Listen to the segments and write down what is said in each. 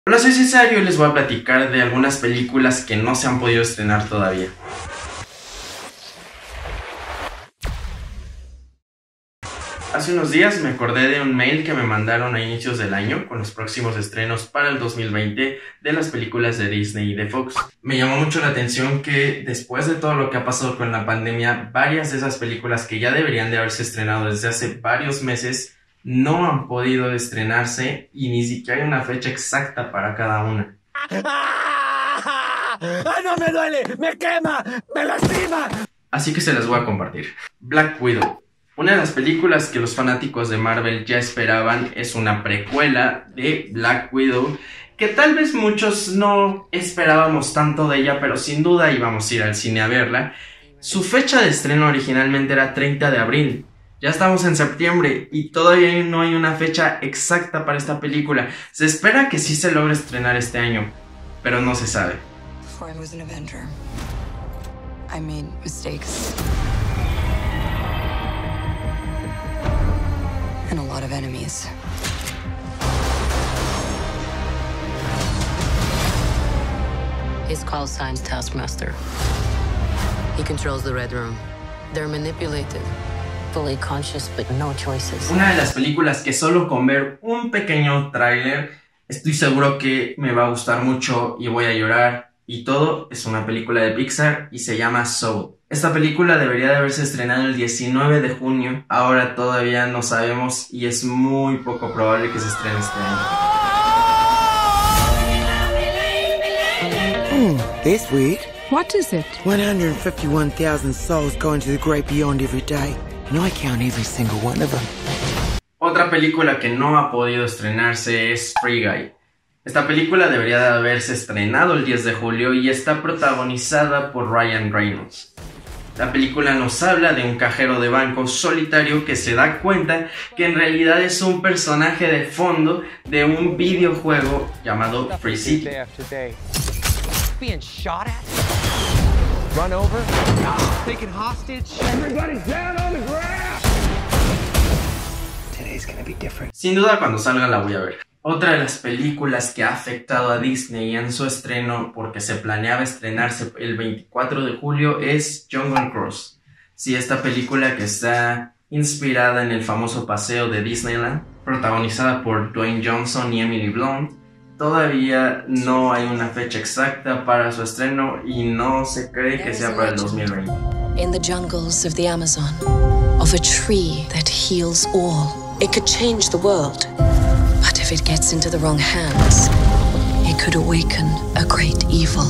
Hola, soy Cesario y les voy a platicar de algunas películas que no se han podido estrenar todavía. Hace unos días me acordé de un mail que me mandaron a inicios del año con los próximos estrenos para el 2020 de las películas de Disney y de Fox. Me llamó mucho la atención que después de todo lo que ha pasado con la pandemia, varias de esas películas que ya deberían de haberse estrenado desde hace varios meses no han podido estrenarse y ni siquiera hay una fecha exacta para cada una. ¡Ay, no me duele! ¡Me quema! ¡Me lastima! Así que se las voy a compartir. Black Widow. Una de las películas que los fanáticos de Marvel ya esperaban es una precuela de Black Widow, que tal vez muchos no esperábamos tanto de ella, pero sin duda íbamos a ir al cine a verla. Su fecha de estreno originalmente era 30 de abril. Ya estamos en septiembre y todavía no hay una fecha exacta para esta película. Se espera que sí se logre estrenar este año, pero no se sabe. Before I was an Avenger, I made mistakes. And a lot of enemies. His call sign's Taskmaster. He controls the Red Room. They're manipulated. Fully conscious, but no choices. Una de las películas que solo con ver un pequeño tráiler estoy seguro que me va a gustar mucho y voy a llorar y todo. Es una película de Pixar y se llama Soul. Esta película debería de haberse estrenado el 19 de junio. Ahora todavía no sabemos y es muy poco probable que se estrene este año. This week, What is it? 151,000 souls go into the great beyond every day, and I count every single one of them. Otra película que no ha podido estrenarse es Free Guy. Esta película debería de haberse estrenado el 10 de julio y está protagonizada por Ryan Reynolds. La película nos habla de un cajero de banco solitario que se da cuenta que en realidad es un personaje de fondo de un videojuego llamado Free City. Being shot at? Run over? Taken hostage? Everybody's down on the ground! Today's gonna be different. Sin duda cuando salga la voy a ver. Otra de las películas que ha afectado a Disney en su estreno porque se planeaba estrenarse el 24 de julio es Jungle Cruise. Sí, esta película que está inspirada en el famoso paseo de Disneyland, protagonizada por Dwayne Johnson y Emily Blunt. Todavía no hay una fecha exacta para su estreno y no se cree que sea para el 2020. In the jungles of the Amazon, of a tree that heals all. It could change the world. But if it gets into the wrong hands, it could awaken a great evil.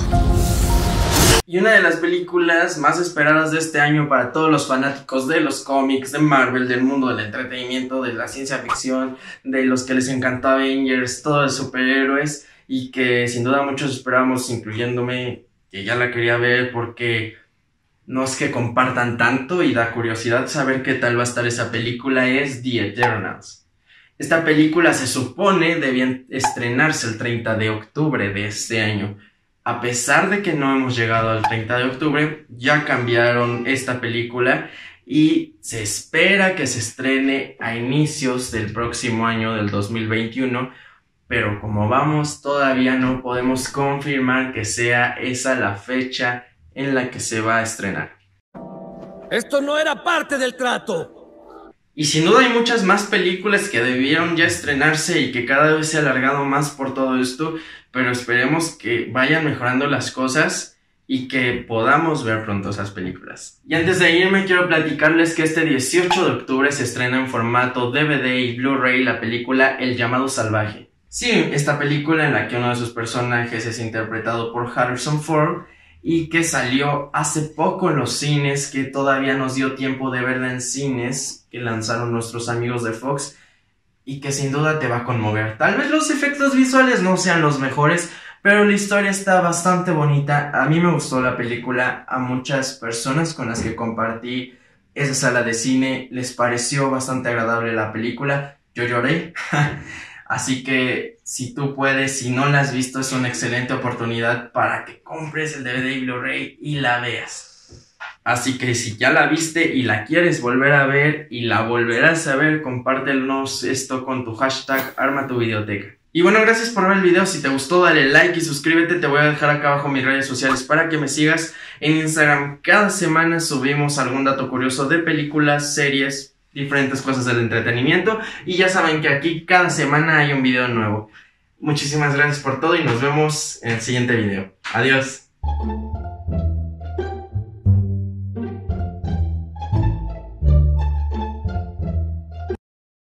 Y una de las películas más esperadas de este año para todos los fanáticos de los cómics, de Marvel, del mundo del entretenimiento, de la ciencia ficción, de los que les encantó Avengers, todos los superhéroes, y que sin duda muchos esperamos, incluyéndome, que ya la quería ver porque no es que compartan tanto y da curiosidad saber qué tal va a estar esa película, es The Eternals. Esta película se supone debía estrenarse el 30 de octubre de este año. A pesar de que no hemos llegado al 30 de octubre, ya cambiaron esta película y se espera que se estrene a inicios del próximo año, del 2021, pero como vamos, todavía no podemos confirmar que sea esa la fecha en la que se va a estrenar. ¡Esto no era parte del trato! Y sin duda hay muchas más películas que debieron ya estrenarse y que cada vez se ha alargado más por todo esto, pero esperemos que vayan mejorando las cosas y que podamos ver pronto esas películas. Y antes de irme quiero platicarles que este 18 de octubre se estrena en formato DVD y Blu-ray la película El Llamado Salvaje. Sí, esta película en la que uno de sus personajes es interpretado por Harrison Ford y que salió hace poco en los cines, que todavía nos dio tiempo de verla en cines, que lanzaron nuestros amigos de Fox y que sin duda te va a conmover. Tal vez los efectos visuales no sean los mejores, pero la historia está bastante bonita. A mí me gustó la película, a muchas personas con las que compartí esa sala de cine les pareció bastante agradable la película. Yo lloré. Así que si tú puedes, si no la has visto, es una excelente oportunidad para que compres el DVD y Blu-ray y la veas. Así que si ya la viste y la quieres volver a ver y la volverás a ver, compártenos esto con tu hashtag ArmaTuVideoteca. Y bueno, gracias por ver el video. Si te gustó, dale like y suscríbete. Te voy a dejar acá abajo mis redes sociales para que me sigas en Instagram. Cada semana subimos algún dato curioso de películas, series, diferentes cosas del entretenimiento. Y ya saben que aquí cada semana hay un video nuevo. Muchísimas gracias por todo y nos vemos en el siguiente video. Adiós.